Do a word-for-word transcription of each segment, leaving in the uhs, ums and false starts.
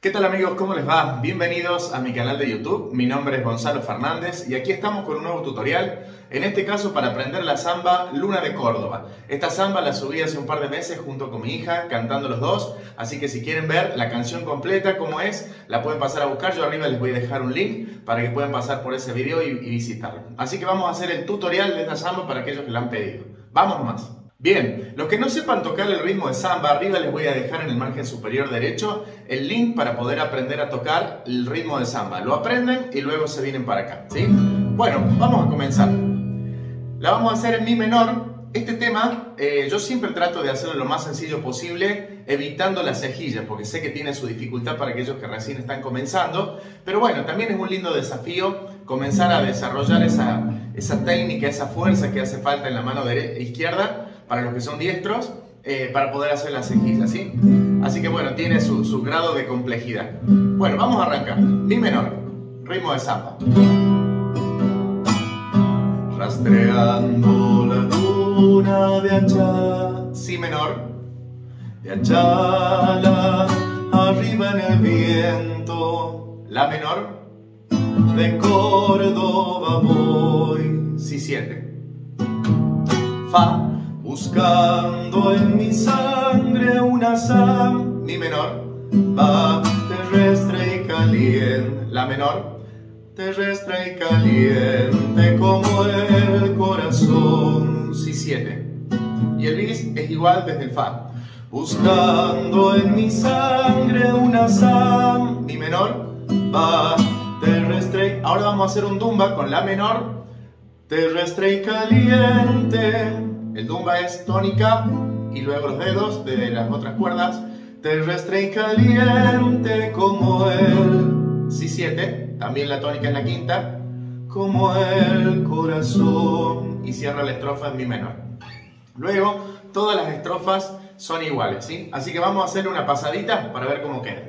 ¿Qué tal amigos? ¿Cómo les va? Bienvenidos a mi canal de YouTube. Mi nombre es Gonzalo Fernández y aquí estamos con un nuevo tutorial, en este caso para aprender la samba Luna de Córdoba. Esta samba la subí hace un par de meses junto con mi hija, cantando los dos, así que si quieren ver la canción completa, cómo es, la pueden pasar a buscar. Yo arriba les voy a dejar un link para que puedan pasar por ese video y, y visitarlo. Así que vamos a hacer el tutorial de esta samba para aquellos que la han pedido. ¡Vamos nomás! Bien, los que no sepan tocar el ritmo de samba, arriba les voy a dejar en el margen superior derecho el link para poder aprender a tocar el ritmo de samba. Lo aprenden y luego se vienen para acá, ¿sí? Bueno, vamos a comenzar. La vamos a hacer en mi menor. Este tema eh, yo siempre trato de hacerlo lo más sencillo posible, evitando las cejillas, porque sé que tiene su dificultad para aquellos que recién están comenzando. Pero bueno, también es un lindo desafío comenzar a desarrollar esa, esa técnica, esa fuerza que hace falta en la mano izquierda, para los que son diestros, eh, para poder hacer las cejillas, ¿sí? Así que bueno, tiene su, su grado de complejidad. Bueno, vamos a arrancar. Mi menor, ritmo de samba. Rastreando la luna de Achala, si menor, de Achala, arriba en el viento, la menor, de Córdoba voy, si siete, fa, buscando en mi sangre una sam, mi menor, va, terrestre y caliente, la menor, terrestre y caliente como el corazón, si siete, y el bis es igual desde el fa, buscando en mi sangre una sam, mi menor, va, terrestre, ahora vamos a hacer un dumba con la menor, terrestre y caliente. El dumba es tónica y luego los dedos de las otras cuerdas. Terrestre y caliente como el si siete, también la tónica en la quinta, como el corazón, y cierra la estrofa en mi menor. Luego todas las estrofas son iguales, ¿sí? Así que vamos a hacer una pasadita para ver cómo queda.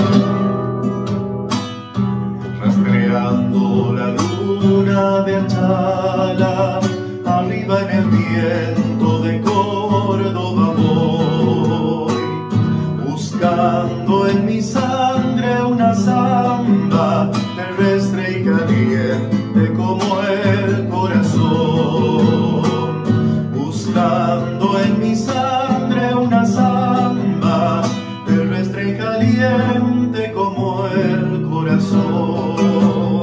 Rastreando la luna de Achala, arriba en el viento de Córdoba voy, buscando en mi sangre una samba, terrestre y caliente como el corazón, buscando en mi sangre una samba, terrestre y caliente como el corazón,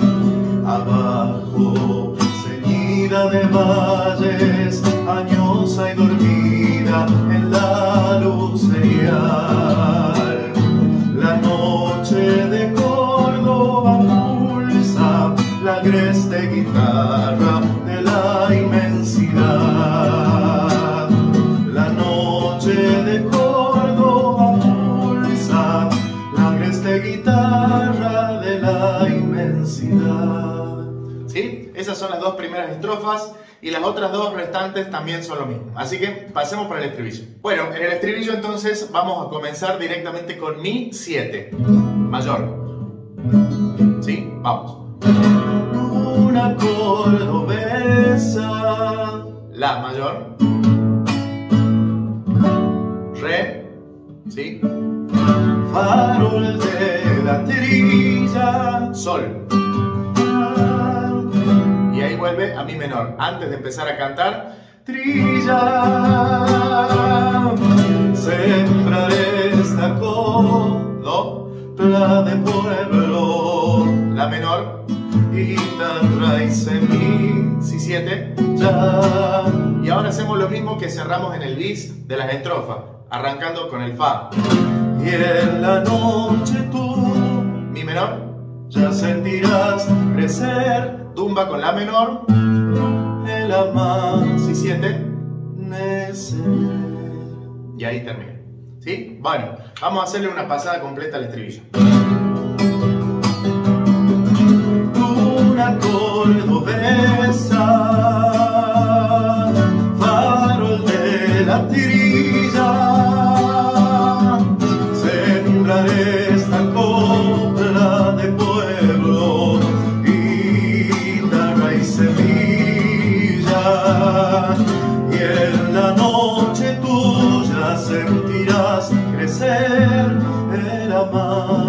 abajo de valles, añosa y dormida en la luz serial. La noche de Córdoba pulsa la agreste guitarra de la inmensidad. La noche de Córdoba pulsa la agreste guitarra de la inmensidad. ¿Sí? Esas son las dos primeras estrofas y las otras dos restantes también son lo mismo. Así que pasemos por el estribillo. Bueno, en el estribillo entonces vamos a comenzar directamente con mi siete, mayor. ¿Sí? Vamos. Una cordobesa, la mayor, re, ¿sí? Farol de la trilla, sol. Y ahí vuelve a mi menor. Antes de empezar a cantar, trilla, sembraré esta copla de pueblo, la menor, guitarra y semí, si siete, ya. Y ahora hacemos lo mismo que cerramos en el bis de las estrofas, arrancando con el fa. Y en la noche tú, mi menor, ya sentirás crecer, dumba con la menor, el amar, si siete, necer. Y ahí termina, ¿sí? Bueno, vamos a hacerle una pasada completa al estribillo. Una cordobesa, farol de la trilla, sembraré esta copla de pueblo, guitarra y semilla, y en la noche tuya sentirás crecer el amar.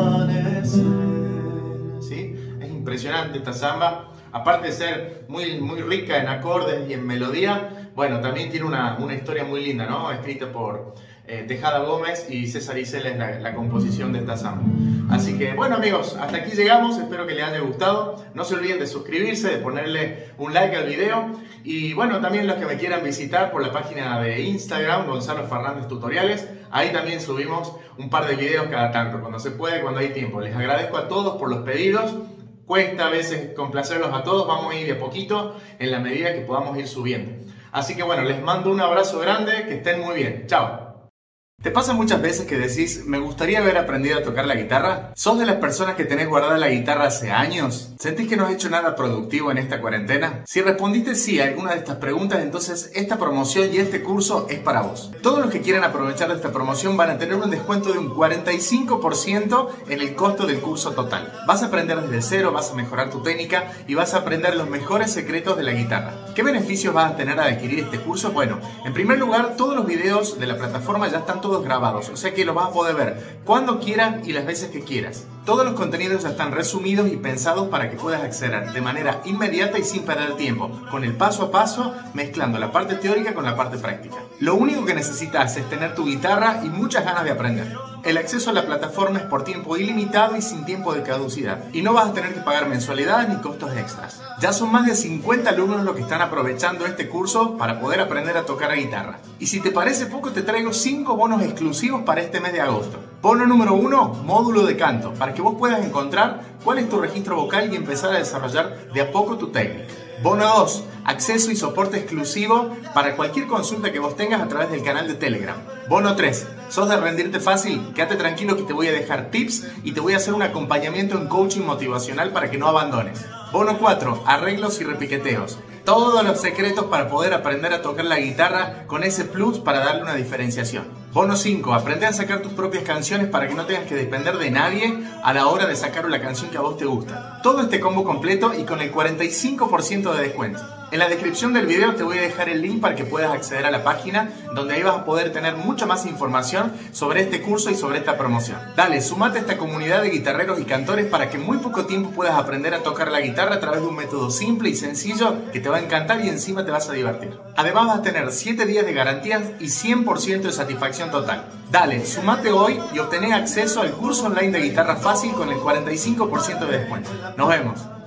impresionante esta samba. Aparte de ser muy, muy rica en acordes y en melodía, bueno, también tiene una, una historia muy linda, ¿no? Escrita por eh, Tejada Gómez y César Isel es la, la composición de esta samba. Así que, bueno amigos, hasta aquí llegamos, espero que les haya gustado. No se olviden de suscribirse, de ponerle un like al video. Y bueno, también los que me quieran visitar por la página de Instagram, Gonzalo Fernández Tutoriales, ahí también subimos un par de videos cada tanto, cuando se puede, cuando hay tiempo. Les agradezco a todos por los pedidos. Cuesta a veces complacerlos a todos, vamos a ir de a poquito en la medida que podamos ir subiendo. Así que bueno, les mando un abrazo grande, que estén muy bien. Chao. ¿Te pasa muchas veces que decís, me gustaría haber aprendido a tocar la guitarra? ¿Sos de las personas que tenés guardada la guitarra hace años? ¿Sentís que no has hecho nada productivo en esta cuarentena? Si respondiste sí a alguna de estas preguntas, entonces esta promoción y este curso es para vos. Todos los que quieran aprovechar de esta promoción van a tener un descuento de un cuarenta y cinco por ciento en el costo del curso total. Vas a aprender desde cero, vas a mejorar tu técnica y vas a aprender los mejores secretos de la guitarra. ¿Qué beneficios vas a tener al adquirir este curso? Bueno, en primer lugar, todos los videos de la plataforma ya están todos grabados, o sea que los vas a poder ver cuando quieras y las veces que quieras. Todos los contenidos ya están resumidos y pensados para que puedas acceder de manera inmediata y sin perder tiempo, con el paso a paso, mezclando la parte teórica con la parte práctica. Lo único que necesitas es tener tu guitarra y muchas ganas de aprender. El acceso a la plataforma es por tiempo ilimitado y sin tiempo de caducidad, y no vas a tener que pagar mensualidades ni costos extras. Ya son más de cincuenta alumnos los que están aprovechando este curso para poder aprender a tocar la guitarra. Y si te parece poco, te traigo cinco bonos exclusivos para este mes de agosto. Bono número uno, módulo de canto, para que vos puedas encontrar cuál es tu registro vocal y empezar a desarrollar de a poco tu técnica. Bono dos, acceso y soporte exclusivo para cualquier consulta que vos tengas a través del canal de Telegram. Bono tres, ¿sos de rendirte fácil? Quédate tranquilo que te voy a dejar tips y te voy a hacer un acompañamiento en coaching motivacional para que no abandones. Bono cuatro, arreglos y repiqueteos. Todos los secretos para poder aprender a tocar la guitarra con ese plus para darle una diferenciación. Bono cinco, aprende a sacar tus propias canciones para que no tengas que depender de nadie a la hora de sacar la canción que a vos te gusta. Todo este combo completo y con el cuarenta y cinco por ciento de descuento. En la descripción del video te voy a dejar el link para que puedas acceder a la página, donde ahí vas a poder tener mucha más información sobre este curso y sobre esta promoción. Dale, sumate a esta comunidad de guitarreros y cantores para que en muy poco tiempo puedas aprender a tocar la guitarra a través de un método simple y sencillo que te va a encantar y encima te vas a divertir. Además vas a tener siete días de garantías y cien por ciento de satisfacción total. Dale, sumate hoy y obtené acceso al curso online de guitarra fácil con el cuarenta y cinco por ciento de descuento. Nos vemos.